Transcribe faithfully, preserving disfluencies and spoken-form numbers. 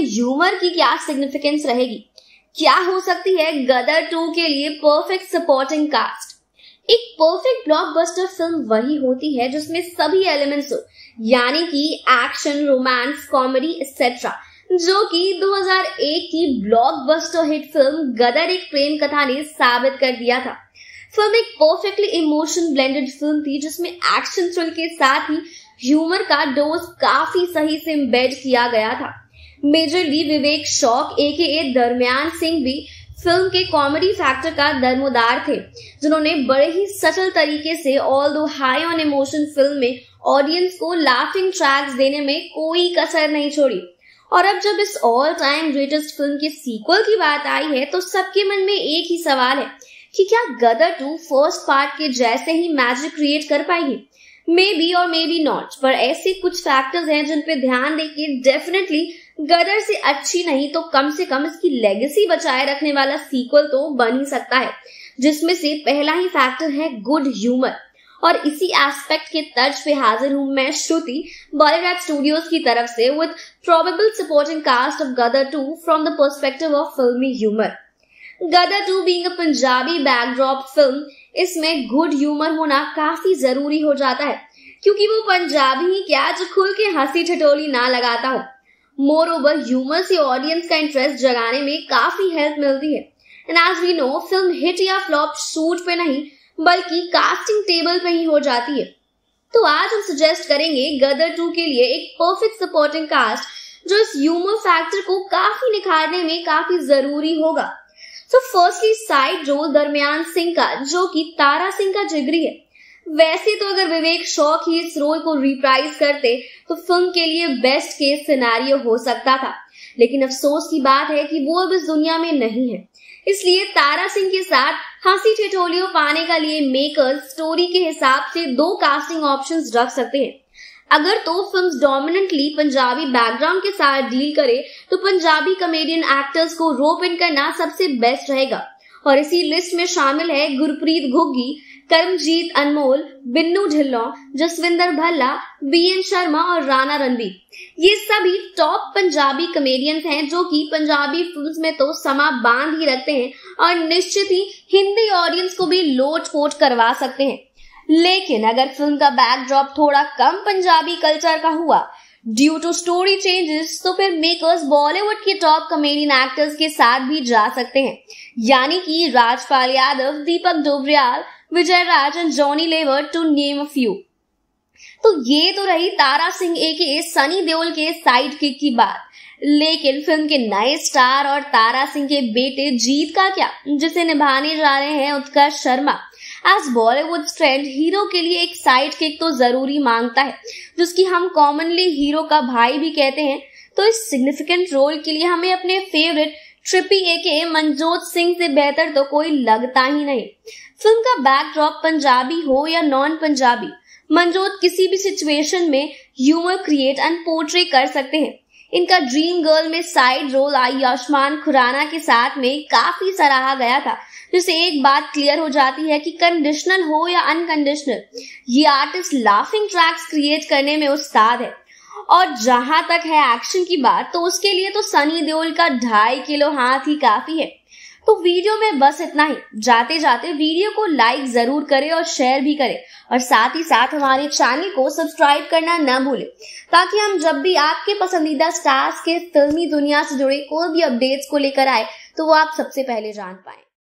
Humour की क्या significance रहेगी? क्या हो सकती है गदर टू के लिए परफेक्ट सपोर्टिंग कास्ट? एक परफेक्ट ब्लॉकबस्टर फिल्म वही होती है जिसमें सभी एलिमेंट्स हो, यानी कि एक्शन, रोमांस, कॉमेडी एक्सेट्रा, जो कि दो हज़ार एक की ब्लॉकबस्टर हिट फिल्म गदर एक प्रेम कथा ने साबित कर दिया था। फिल्म एक परफेक्टली इमोशन ब्लेंडेड फिल्म थी जिसमें एक्शन थ्रिल के साथ ही ह्यूमर का डोज काफी सही से एम्बेड किया गया था। मेजरली विवेक शौक एके दरमियान सिंह भी फिल्म के कॉमेडी फैक्टर का दरमोदार थे, जिन्होंने बड़े ही सटल तरीके से although high on emotion film में ऑडियंस को लाफिंग ट्रैक्स देने में कोई कसर नहीं छोड़ी। और अब जब इस ऑल टाइम ग्रेटेस्ट फिल्म के सीक्वल की बात आई है तो सबके मन में एक ही सवाल है कि क्या गदर टू फर्स्ट पार्ट के जैसे ही मैजिक क्रिएट कर पाएगी? मे बी और मे बी नॉट, पर ऐसे कुछ फैक्टर्स हैं जिन पे ध्यान देके डेफिनेटली गदर से अच्छी नहीं तो कम से कम इसकी लेगेसी बचाए रखने वाला सीक्वल तो बन ही सकता है, जिसमें से पहला ही फैक्टर है गुड ह्यूमर। और इसी एस्पेक्ट के तर्ज पे हाजिर हूं मैं श्रुति बॉलीवुड स्टूडियोज की तरफ से with probable supporting cast of Gadar two from the perspective of filmi humour. Gadar two being a Punjabi backdrop film, इसमें गुड ह्यूमर होना काफी जरूरी हो जाता है, क्योंकि वो पंजाबी ही क्या जो खुल के हंसी ठिठोली ना लगाता हो। मोर ओवर ह्यूमर से ऑडियंस का इंटरेस्ट जगाने में काफी हेल्प मिलती है। And as we know, film hit या फ्लॉप शूट पे नहीं बल्कि कास्टिंग टेबल पे ही हो जाती है। तो आज हम सजेस्ट करेंगे गदर टू के लिए एक परफेक्ट सपोर्टिंग कास्ट जो इस ह्यूमर फैक्टर को काफी निखारने में काफी जरूरी होगा। तो फर्स्टली साइड रोल दरमियान सिंह का, जो कि तारा सिंह का जिगरी है। वैसे तो अगर विवेक शौक ही इस रोल को रिप्राइज करते तो फिल्म के लिए बेस्ट केस सिनेरियो हो सकता था, लेकिन अफसोस की बात है कि वो अब इस दुनिया में नहीं है। इसलिए तारा सिंह के साथ हंसी ठिठोलियों पाने के लिए मेकर्स स्टोरी के हिसाब से दो कास्टिंग ऑप्शंस रख सकते हैं। अगर तो फिल्म डोमिनेंटली पंजाबी बैकग्राउंड के साथ डील करे तो पंजाबी कॉमेडियन एक्टर्स को रोप इन करना सबसे बेस्ट रहेगा, और इसी लिस्ट में शामिल है गुरप्रीत घुग्गी, करमजीत अनमोल, बिन्नू ढिल्लों, जसविंदर भल्ला, बी एन शर्मा और राणा रणबीर। ये सभी टॉप पंजाबी कॉमेडियंस हैं जो कि पंजाबी फिल्म्स में तो समा बांध ही रखते हैं और निश्चित ही हिंदी ऑडियंस को भी लोट पोट करवा सकते हैं। लेकिन अगर फिल्म का बैकड्रॉप थोड़ा कम पंजाबी कल्चर का हुआ ड्यू टू स्टोरी चेंजेस, तो फिर मेकर्स बॉलीवुड के टॉप कॉमेडियन एक्टर्स के साथ भी जा सकते हैं, यानी कि Rajpal Yadav, Deepak Dobriyal, Vijay Raaz and Johnny Lever, to name a few. तो ये तो रही तारा सिंह एके सनी देओल के साइड किक की बात, लेकिन फिल्म के नए स्टार और तारा सिंह के बेटे जीत का क्या, जिसे निभाने जा रहे हैं Utkarsh Sharma. As Bollywood trend, hero के लिए एक साइड किक तो जरूरी मांगता है, जिसकी हम कॉमनली हीरो का भाई भी कहते हैं। तो इस सिग्निफिकेंट रोल के लिए हमें अपने favourite trippy aka Manjot Singh से बेहतर तो कोई लगता ही नहीं। फिल्म का बैकड्रॉप पंजाबी हो या नॉन पंजाबी, मनजोत किसी भी सिचुएशन में ह्यूमर क्रिएट एंड पोर्ट्रे कर सकते हैं। इनका ड्रीम गर्ल में साइड रोल आयुष्मान खुराना के साथ में काफी सराहा गया था, जिससे एक बात क्लियर हो जाती है कि कंडीशनल हो या अनकंडीशनल, ये आर्टिस्ट लाफिंग ट्रैक्स क्रिएट करने में उस्ताद है। और जहां तक है एक्शन की बात, तो उसके लिए तो सनी देओल का ढाई किलो हाथ ही काफी है। तो वीडियो में बस इतना ही। जाते जाते वीडियो को लाइक जरूर करें और शेयर भी करें, और साथ ही साथ हमारे चैनल को सब्सक्राइब करना न भूलें, ताकि हम जब भी आपके पसंदीदा स्टार्स के फिल्मी दुनिया से जुड़े कोई भी अपडेट्स को लेकर आए तो वो आप सबसे पहले जान पाएं।